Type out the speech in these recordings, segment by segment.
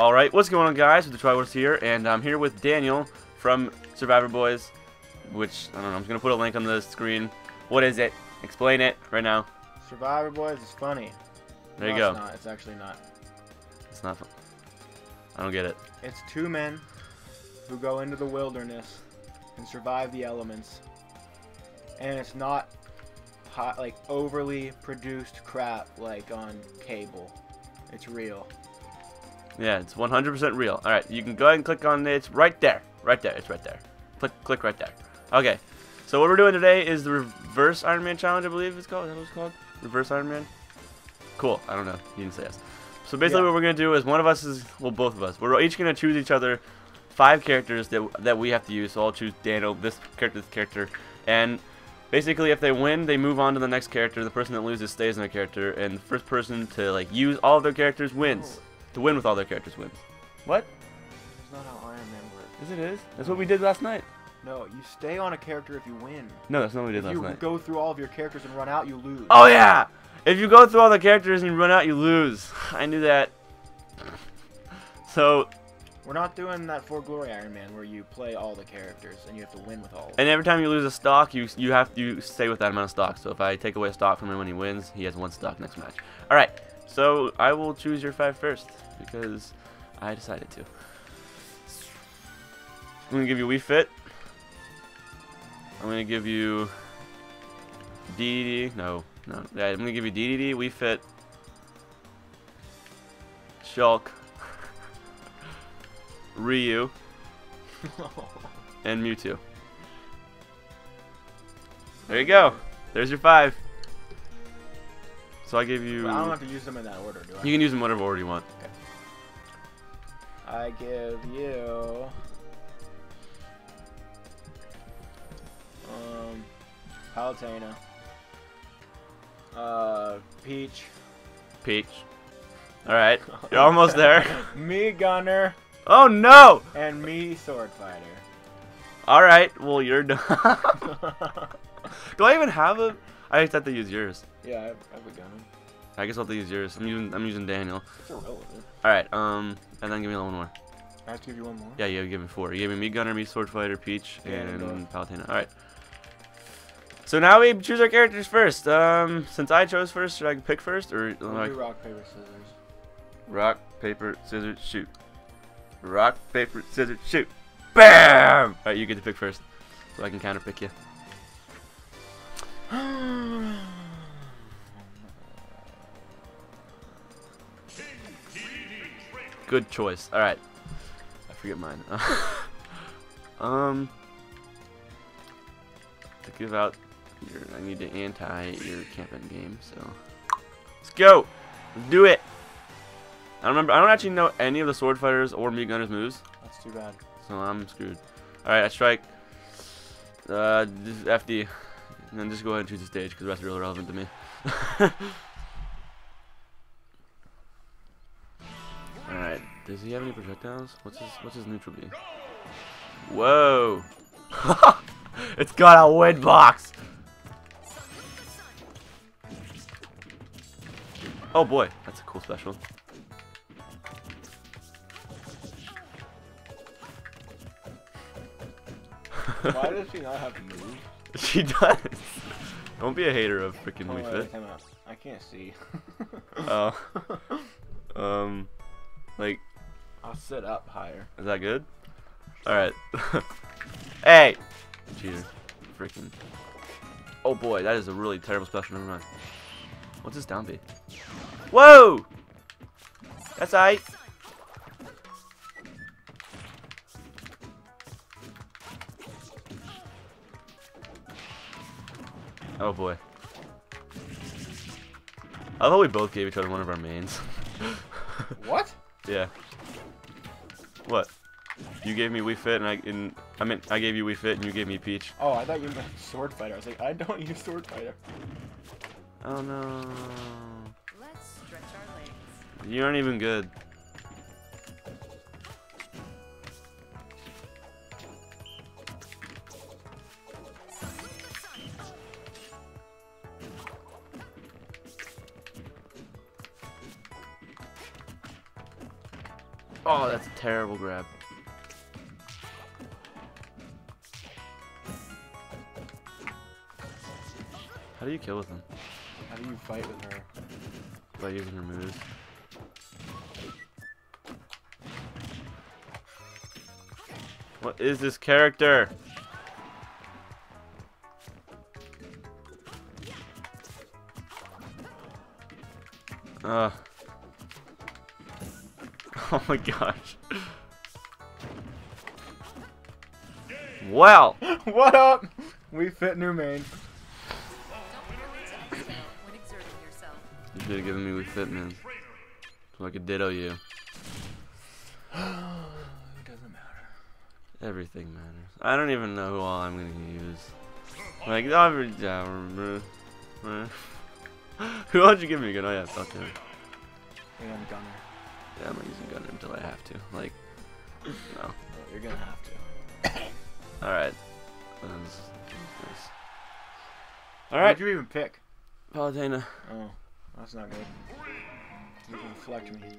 Alright, what's going on, guys? With the Triwars here, and I'm here with Daniel from Survivor Boys, which, I don't know, I'm going to put a link on the screen. What is it? Explain it right now. Survivor Boys is funny. There you go. It's not. It's actually not. It's not fun. I don't get it. It's two men who go into the wilderness and survive the elements. And it's not hot, like overly produced crap like on cable. It's real. Yeah, it's 100% real. Alright, you can go ahead and click on it. It's right there. Right there. It's right there. Click right there. Okay. So what we're doing today is the Reverse Iron Man Challenge, I believe it's called. Is that what it's called? Reverse Iron Man? Cool. I don't know. You didn't say yes. So basically what we're going to do is one of us is, well, both of us. We're each going to choose each other 5 characters that we have to use. So I'll choose Daniel, this character. And basically if they win, they move on to the next character. The person that loses stays in their character. And the first person to like use all of their characters wins. To win with all their characters wins. What? That's not how Iron Man works. Yes, it is. That's what we did last night. No, you stay on a character if you win. No, that's not what we did last night. If you go through all of your characters and run out, you lose. Oh, yeah! If you go through all the characters and you run out, you lose. I knew that. So... We're not doing that For Glory Iron Man where you play all the characters and you have to win with all of them. And every time you lose a stock, you stay with that amount of stock. So if I take away a stock from him when he wins, he has 1 stock next match. Alright, so I will choose your 5 first because I decided to. I'm going to give you Wii Fit. I'm going to give you DDD. No. Yeah, I'm going to give you DDD, Wii Fit, Shulk, Ryu, and Mewtwo. There you go. There's your 5. So I gave you... But I don't have to use them in that order, do I? You can use them whatever order you want. Okay. I give you... Palutena. Peach. Alright. You're almost there. Me Gunner. Oh no! And me Sword Fighter. Alright, well you're done. Do I even have a... I just have to use yours. Yeah, I have a Gunner. I guess I'll have to use yours. I'm using Daniel. It's irrelevant. Alright, and then give me one more. I have to give you one more? Yeah, you give me 4. You gave me Me Gunner, me Sword Fighter, Peach, and Palutena. Alright. So now we choose our characters first. Since I chose first, should I pick first? Or we'll do rock, paper, scissors. Rock, paper, scissors, shoot. Rock, paper, scissors, shoot. BAM! Alright, you get to pick first. So I can counter pick you. Good choice. Alright. I forget mine. To give out I need to anti your camping game, so let's go! Let's do it! I don't actually know any of the Sword Fighters or Me Gunner's moves. That's too bad. So I'm screwed. Alright, I strike FD. And then just go ahead and choose the stage because the rest are irrelevant to me. Alright, does he have any projectiles? What's his neutral be? Whoa! It's got a wind box! Oh boy, that's a cool special. Why does she not have moves? She does. Don't be a hater of freaking Wii Fit. I can't see. Oh. Like. I'll sit up higher. Is that good? Alright. Hey! Cheater. Freaking. Oh boy, that is a really terrible special. Never mind. What's this down B? Whoa! That's aight. Oh boy. I thought we both gave each other one of our mains. What? Yeah. What? You gave me Wii Fit and I gave you Wii Fit and you gave me Peach. Oh, I thought you meant Sword Fighter. I was like, I don't use Sword Fighter. Oh no. Let's stretch our legs. You aren't even good. Oh, that's a terrible grab. How do you kill with him? How do you fight with her? By using her moves. What is this character? Oh my gosh. Well. What up? We fit new main. Don't forget to exhale when exerting yourself. You should have given me with fit, man. So I could ditto you. It doesn't matter. Everything matters. I don't even know who all I'm gonna use. Like, who else you give me again? Oh yeah, fuck him. You're gonna gunner. Yeah, I'm not using gunner until I have to. Like, no. You're gonna have to. Alright. Nice. What Alright. did you even pick? Palutena. Oh, that's not good. You can deflect me.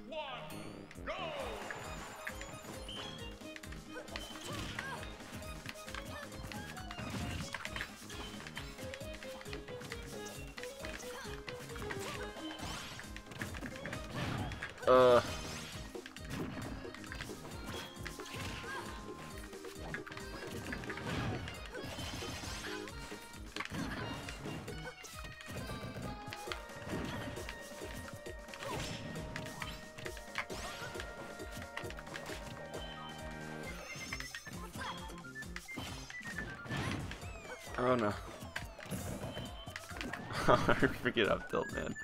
Oh no. Forget up tilt, man.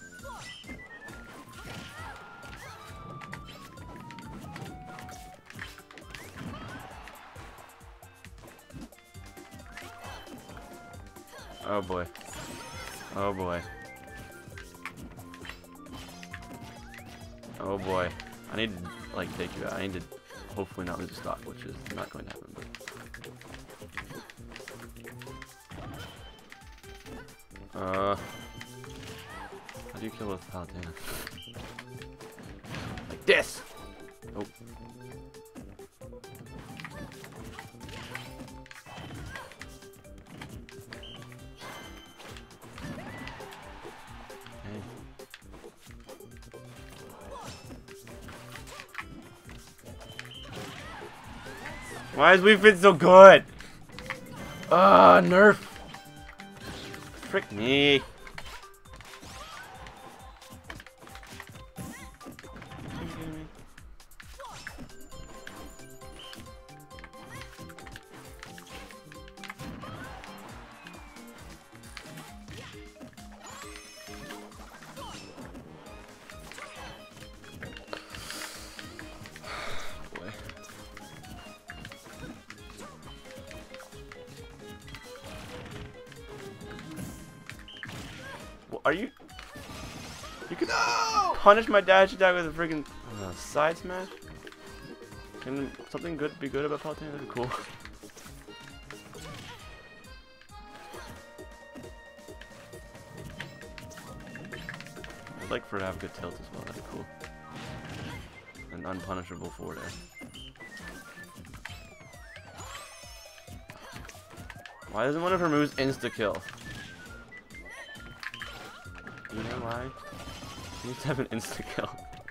Oh boy. Oh boy. Oh boy. I need to like take you out. I need to hopefully not lose a stock, which is not going to happen, but how do you kill with Palutena? Like this! Oh. Why is Wii Fit so good? Nerf! Frick me. Are you? You can punish my dash attack with a freaking side smash? Can something good be good about Palutena? That'd be cool. I'd like for it to have a good tilt as well. That'd be cool. An unpunishable forward air. Why isn't one of her moves insta kill? You know why? She needs to have an insta kill.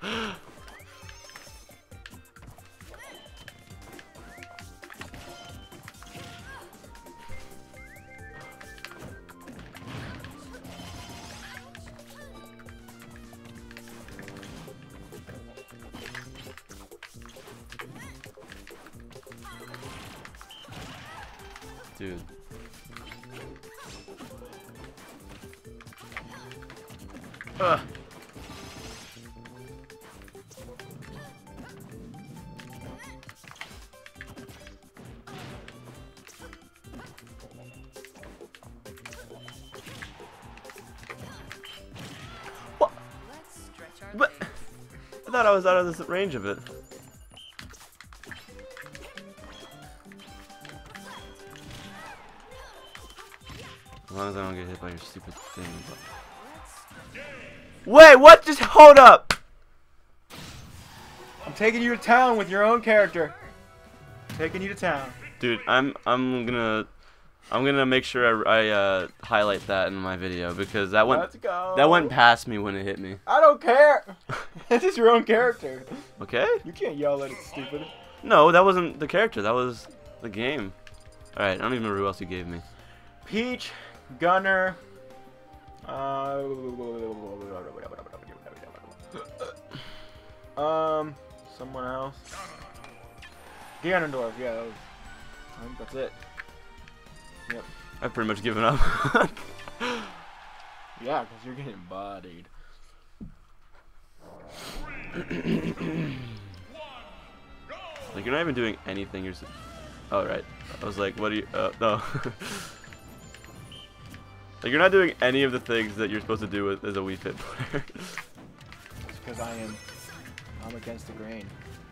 Dude. Ugh. What? Let's stretch our But legs. I thought I was out of the range of it. As long as I don't get hit by your stupid thing. But... Wait, what? Just hold up! I'm taking you to town with your own character. Taking you to town. Dude, I'm gonna make sure I highlight that in my video because that Let's go. went past me when it hit me. I don't care. This is your own character. Okay? You can't yell at it, stupid. No, that wasn't the character. That was the game. All right, I don't even remember who else you gave me. Peach, Gunner. Someone else. Ganondorf. Yeah, that was, I think that's it. Yep. I've pretty much given up. Yeah, because you're getting bodied. Like you're not even doing anything. You're. Oh right. I was like, what do you? No. Like you're not doing any of the things that you're supposed to do with as a Wii Fit player. It's because I'm against the grain.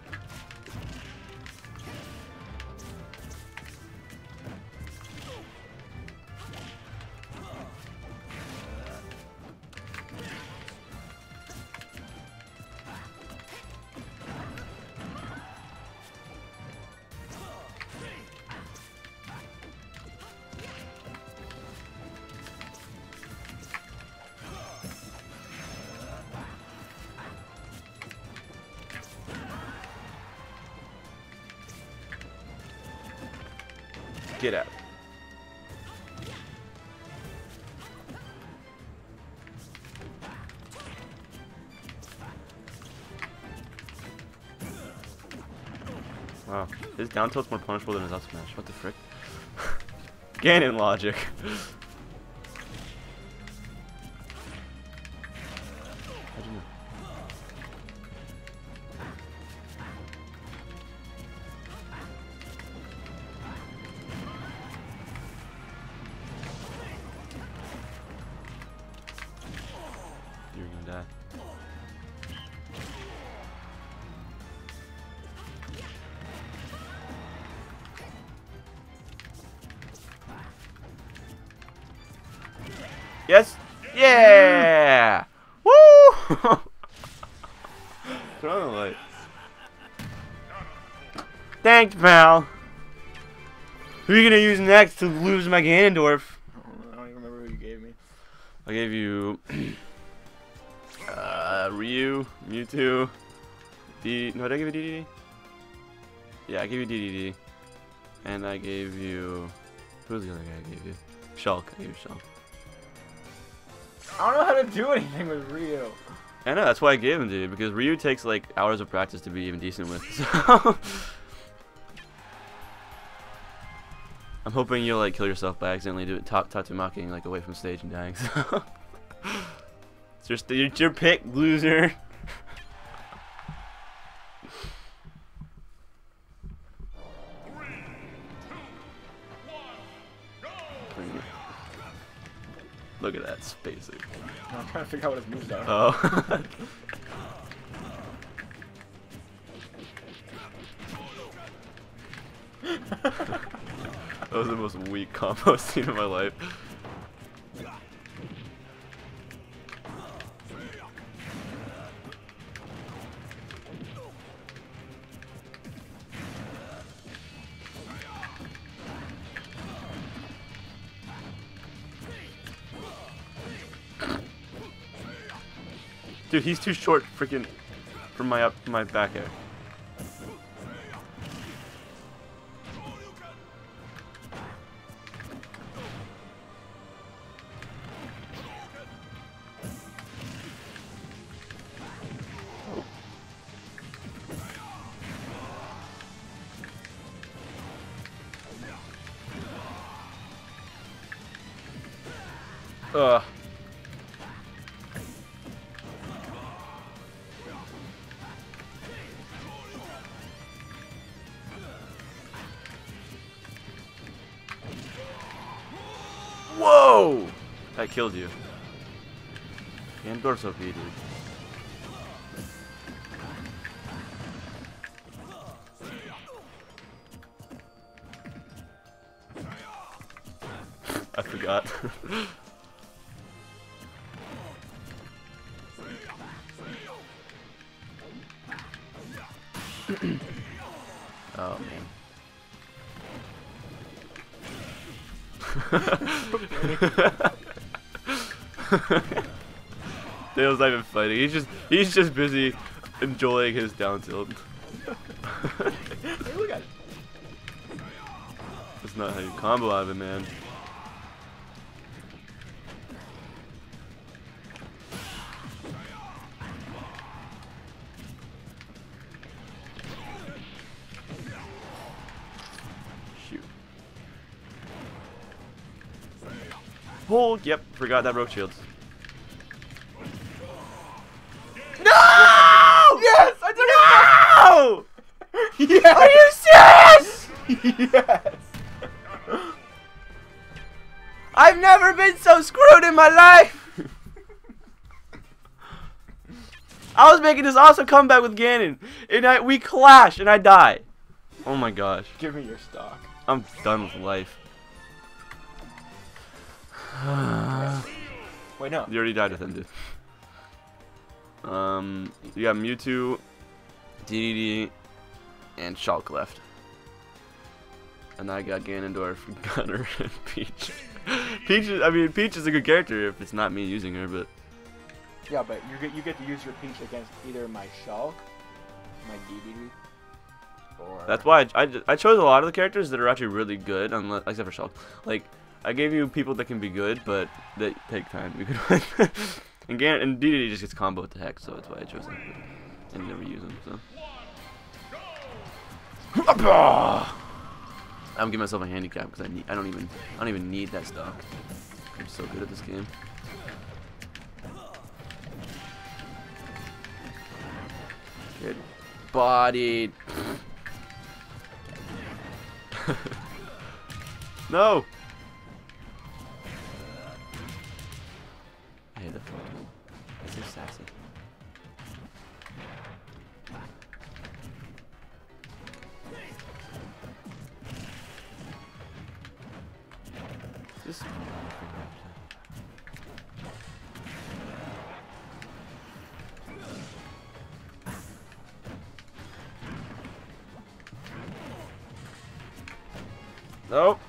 Get out. Wow, his down tilt's more punishable than his up smash. What the frick? Ganon logic. How'd you know? You're gonna die. Yes! Yeah! Woo! Turn on the light. Thanks, pal. Who are you gonna use next to lose my Ganondorf? I don't even remember who you gave me. I gave you Ryu, Mewtwo, no, did I give you DDD? Yeah, I gave you DDD. And I gave you, who was the other guy I gave you? Shulk, I gave you Shulk. I don't know how to do anything with Ryu. I know, that's why I gave him to you, because Ryu takes like hours of practice to be even decent with, so. I'm hoping you'll like kill yourself by accidentally doing Tatsumaki like away from stage and dying, so. It's your pick, loser. Look at that spacing. I'm trying to figure out what his moves are. Oh. That was the most weak combo I've seen in my life. Dude, he's too short, freaking, from my back air. Ugh. Whoa! That killed you. Ganondorf's OP, dude. I forgot. Oh man. Dale's not even fighting. He's just busy enjoying his down tilt. Hey, look at it. That's not how you combo out of it, man. Shoot. Hold. Yep. Forgot that broke shields. No! Yes, I No! took it. Yes. Are you serious? Yes. I've never been so screwed in my life. I was making this awesome comeback with Ganon, and we clash, and I die. Oh my gosh. Give me your stock. I'm done with life. Wait, no. You already died with him, dude. You got Mewtwo, DDD, and Shulk left. And I got Ganondorf, Gunner, and Peach. Peach is a good character if it's not me using her, but Yeah, but you get to use your Peach against either my Shulk, my DDD, or... that's why I chose a lot of the characters that are actually really good, unless, except for Shulk. Like, I gave you people that can be good, but that take time. You could win. And DDD just gets combo with the heck, so that's why I chose him. And never use him, so. I'm giving myself a handicap because I don't even need that stock. I'm so good at this game. Good bodied. No. I hate that photo. It's so sassy. Just nope.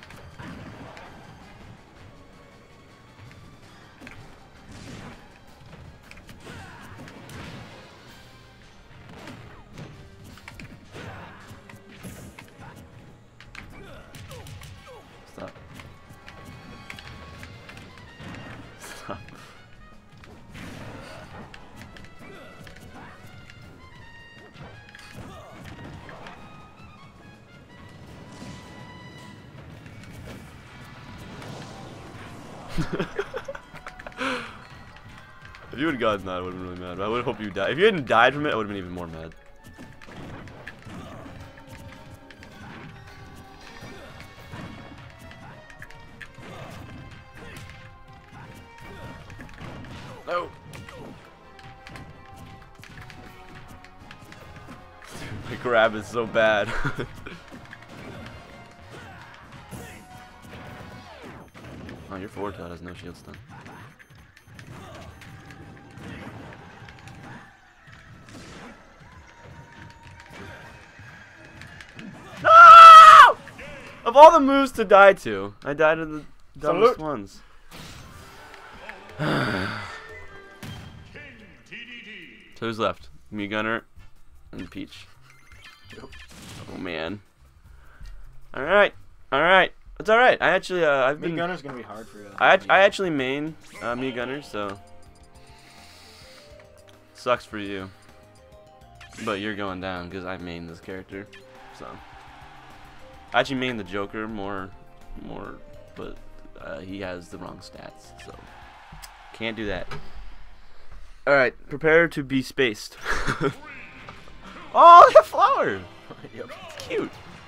Stop. Stop. If you had gotten that, I would have been really mad. But I would hope you died. If you hadn't died from it, I would have been even more mad. No. Dude, my grab is so bad. Oh, your forward tilt has no shield stun. No! Of all the moves to die to, I died to the dumbest ones. So who's left? Me, Gunner, and Peach. Oh man. All right, all right. It's all right. I actually I've been. Me Gunner's gonna be hard for you. I actually main me Gunner, so sucks for you. But you're going down because I main this character, so I actually main the Joker more, but he has the wrong stats, so can't do that. All right, prepare to be spaced. Oh, the flower! Yep. It's cute.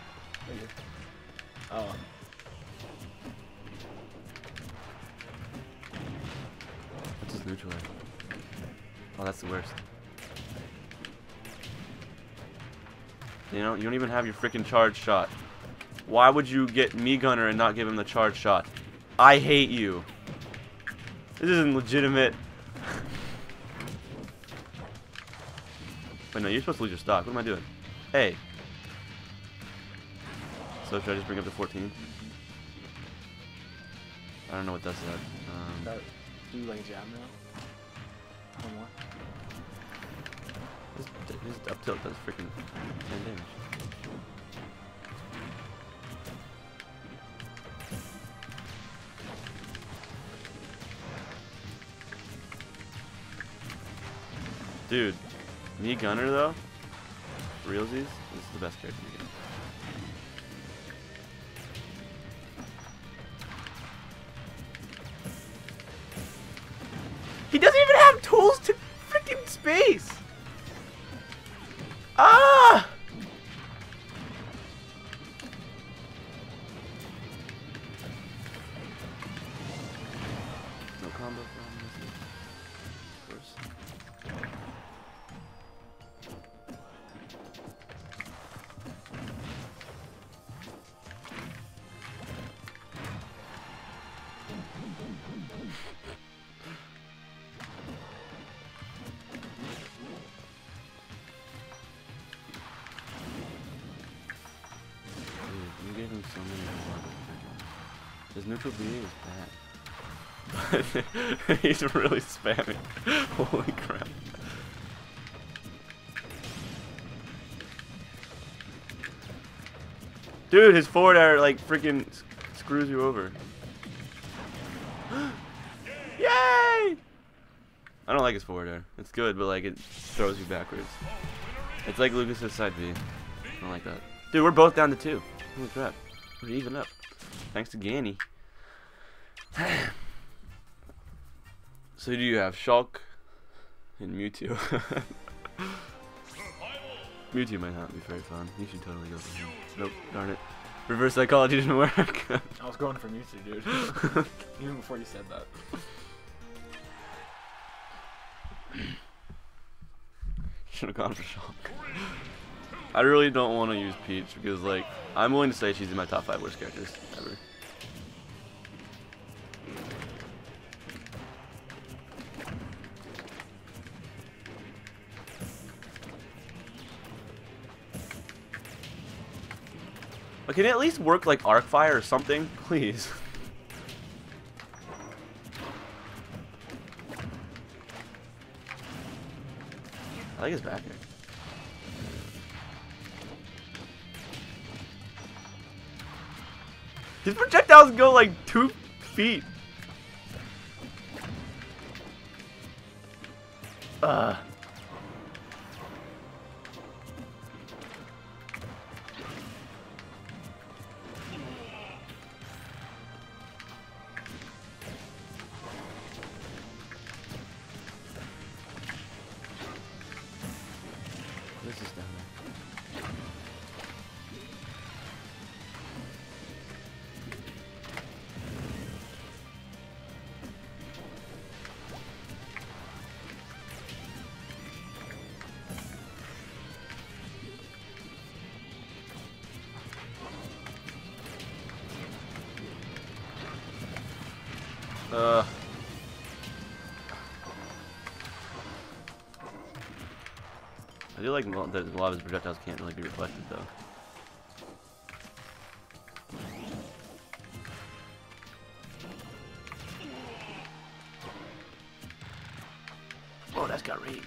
Oh. What's his neutralize? Oh, that's the worst. You know, you don't even have your freaking charge shot. Why would you get me Gunner and not give him the charge shot? I hate you. This isn't legitimate. Wait, no, you're supposed to lose your stock. What am I doing? Hey. So should I just bring up to 14? I don't know what that's at. That, do like a jab now? One more. His up tilt does freaking 10 damage. Dude, me Gunner though, realsies, this is the best character in the game. He doesn't even have tools to freaking space! Ah! No combo from this, of course. Dude, you gave him so many more. His neutral B is bad. He's really spamming. Holy crap. Dude, his forward air like freaking screws you over. Yay! I don't like his forward air. It's good, but like it throws you backwards. It's like Lucas's side B. I don't like that. Dude, we're both down to 2. Holy crap. We're even up. Thanks to Ganny. So do you have Shulk and Mewtwo? Mewtwo might not be very fun. You should totally go for him. Nope, darn it. Reverse psychology didn't work. I was going for Mewtwo, dude. Even before you said that. Should have gone for Shulk. I really don't want to use Peach because, like, I'm willing to say she's in my top 5 worst characters ever. But can it at least work like Arc Fire or something, please? I like his back air. His projectiles go like 2 feet. This is down there. I do like that a lot of his projectiles can't really be reflected though. Oh, that's got rage.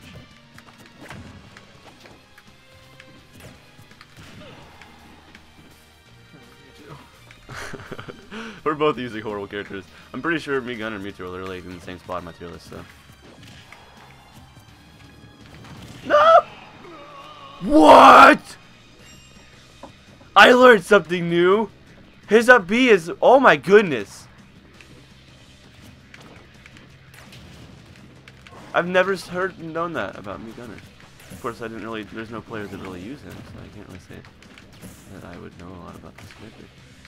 We're both using horrible characters. I'm pretty sure me, Gunner, and Mewtwo are literally in the same spot in my tier list, so. No! What? I learned something new. His up B is, oh my goodness. I've never known that about me, Gunner. Of course, I didn't really, there's no players that really use him, so I can't really say that I would know a lot about this character.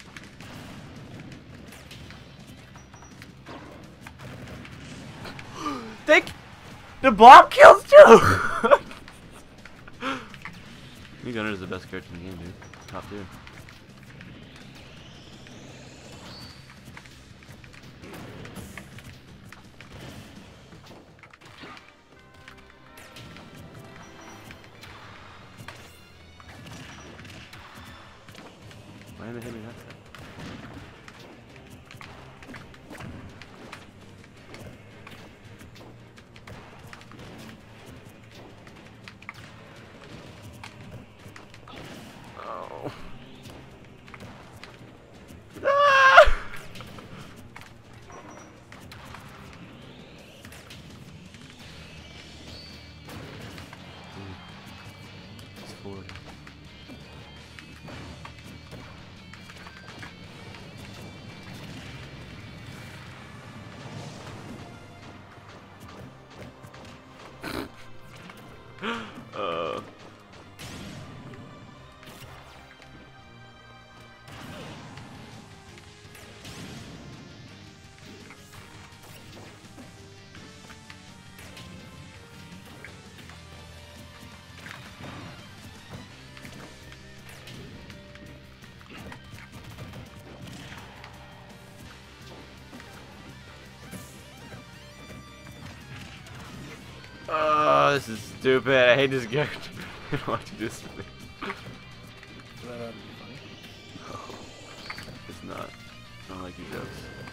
The bomb kills too! Me Gunner is the best character in the game, dude. Top tier. Why didn't it hit me that time? Oh. Ah! It's 40. uh. Oh, this is stupid. I hate this character. I don't want to do this to me. No, it's not. I don't like your jokes.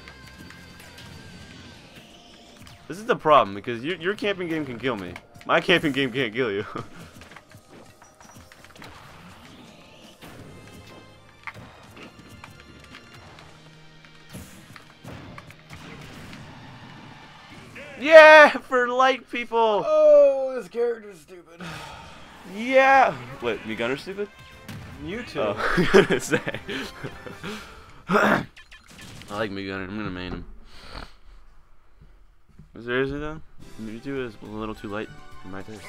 This is the problem, because your camping game can kill me. My camping game can't kill you. Yeah, for light people. Oh, this character's stupid. Yeah. Wait, me Gunner's stupid? Mewtwo. Oh, I'm gonna say. I like me Gunner. I'm gonna main him. Seriously though, Mewtwo is a little too light for my taste. This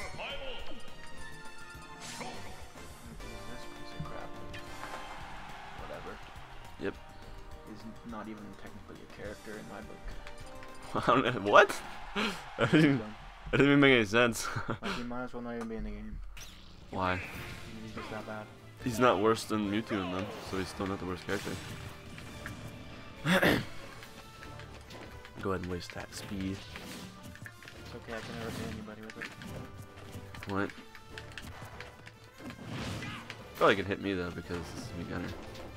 piece of crap. Whatever. Yep. He's not even technically a character in my book. I don't know, what? That doesn't even make any sense. Like, he might as well not even be in the game. Why? He's just that bad. He's not worse than Mewtwo in them, so he's still not the worst character. Go ahead and waste that speed. It's okay, I can never hit anybody with it. What? Probably can hit me though because this is me Gunner.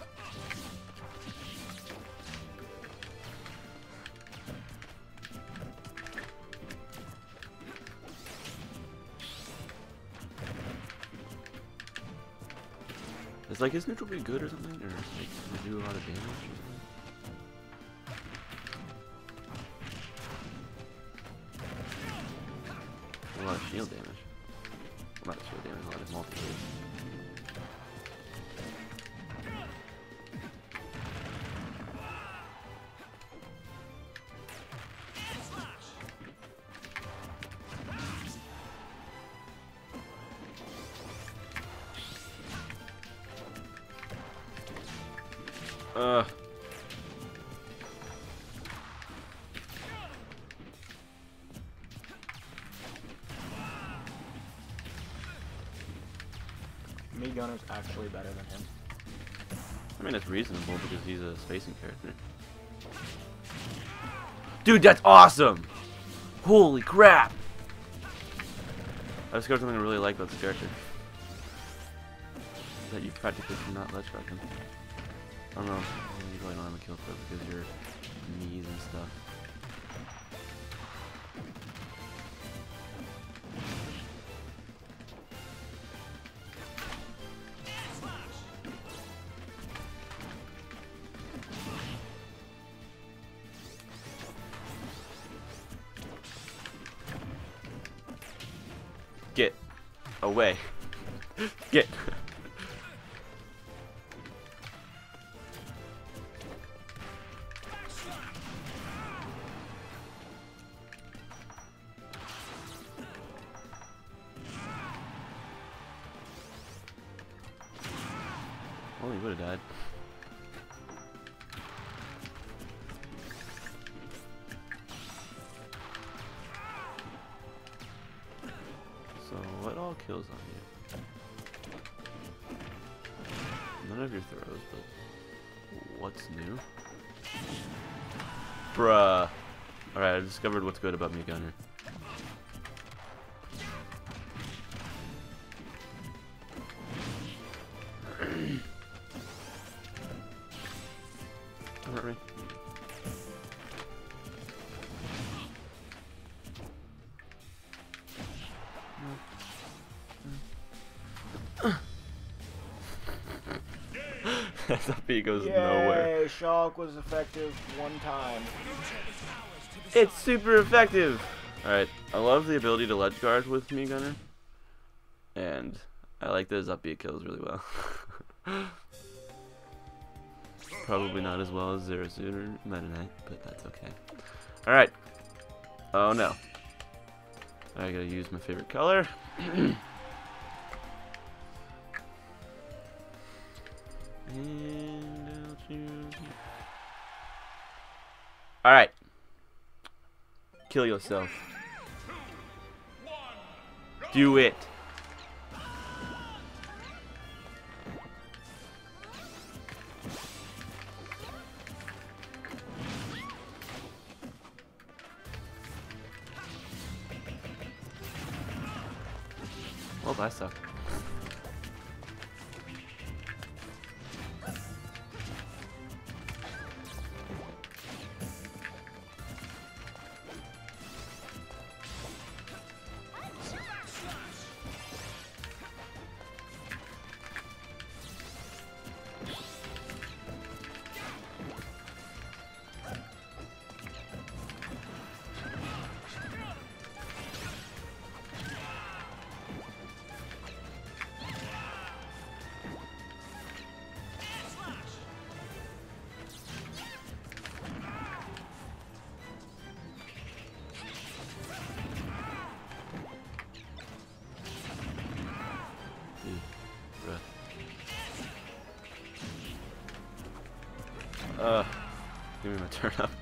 Is like his neutral be good or something, or like does it do a lot of damage or something? A lot of shield damage. Well, not shield damage, a lot of multi-hit. Me Gunner's actually better than him. I mean, it's reasonable because he's a spacing character. Dude, that's awesome! Holy crap! I discovered something I really like about this character. That you practically cannot ledge guard him. I don't know. You probably don't have a kill clip because of your knees and stuff. Get away. Get. Well, he would have died. So, what all kills on you? None of your throws, but what's new? Bruh. Alright, I discovered what's good about me Gunner. at me? That beat goes nowhere. Yay, Shulk was effective one time. It's super effective! Alright, I love the ability to ledge guard with Mii Gunner. And I like that his up B kills really well. Probably not as well as Zerasun or Meta Knight, but that's okay. Alright. Oh no. I gotta use my favorite color. Alright. Kill yourself. Do it. Oh, I suck. Give me my turn up.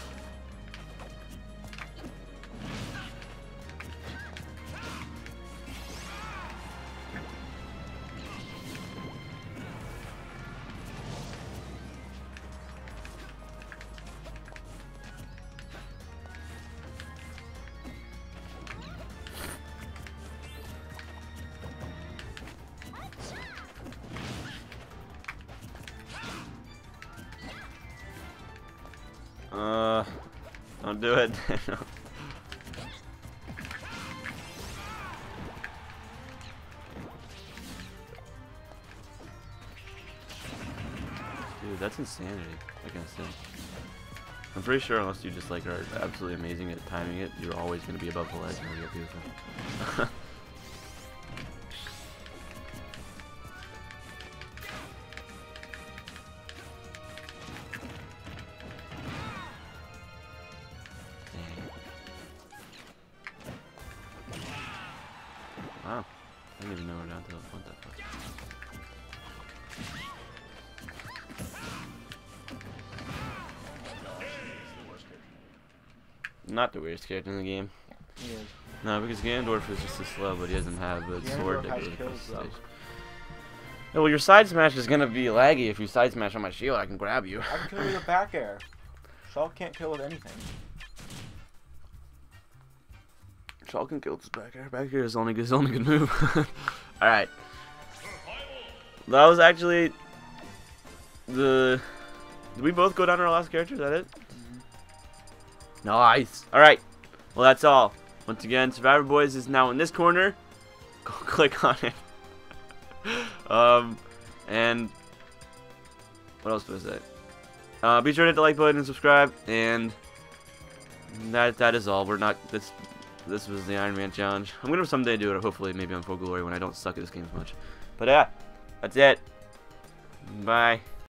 Don't do it. Dude, that's insanity. I can say. I'm pretty sure unless you just like are absolutely amazing at timing it, you're always gonna be above the ledge and you'll be beautiful. Wow, I didn't even know we're down to the front that far. Not the weirdest character in the game. He is. No, because Ganondorf is just too slow, but he doesn't have the sword Ganondorf that has goes kills, across the though. stage. Yeah, well, your side smash is gonna be laggy. If you side smash on my shield, I can grab you. I can kill you with back air. Shulk can't kill with anything. Shulk can kill with his back air. Back air is his only good move. Alright. That was actually the... Did we both go down to our last character? Is that it? Nice. Alright. Well, that's all. Once again, Survivor Boys is now in this corner. Go click on it. And what else was that? Be sure to hit the like button and subscribe. And that is all. We're not... This was the Iron Man challenge. I'm gonna someday do it, hopefully, maybe on Full Glory when I don't suck at this game as much. But yeah, that's it. Bye.